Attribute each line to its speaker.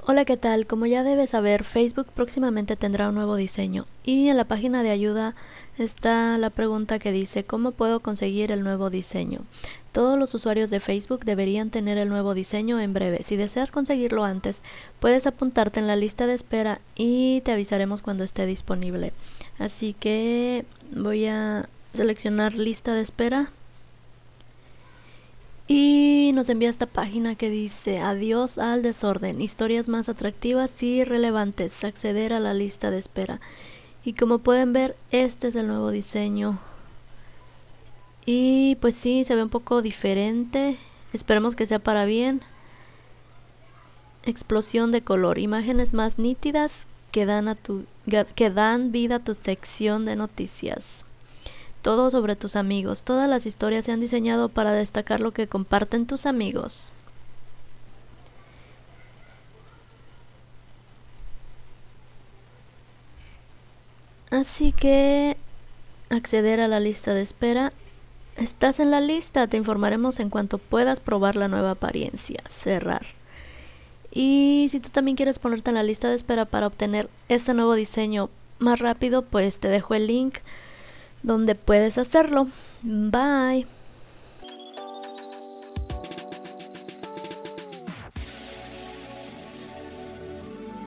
Speaker 1: Hola, ¿qué tal? Como ya debes saber, Facebook próximamente tendrá un nuevo diseño y en la página de ayuda está la pregunta que dice ¿cómo puedo conseguir el nuevo diseño? Todos los usuarios de Facebook deberían tener el nuevo diseño en breve. Si deseas conseguirlo antes, puedes apuntarte en la lista de espera y te avisaremos cuando esté disponible. Así que voy a seleccionar lista de espera. Y nos envía esta página que dice adiós al desorden, historias más atractivas y relevantes, acceder a la lista de espera. Y como pueden ver, este es el nuevo diseño. Y pues sí, se ve un poco diferente. Esperemos que sea para bien. Explosión de color, imágenes más nítidas que dan vida a tu sección de noticias. Todo sobre tus amigos. Todas las historias se han diseñado para destacar lo que comparten tus amigos. Así que acceder a la lista de espera. Estás en la lista, te informaremos en cuanto puedas probar la nueva apariencia. Cerrar. Y si tú también quieres ponerte en la lista de espera para obtener este nuevo diseño más rápido, pues te dejo el link donde puedes hacerlo. Bye.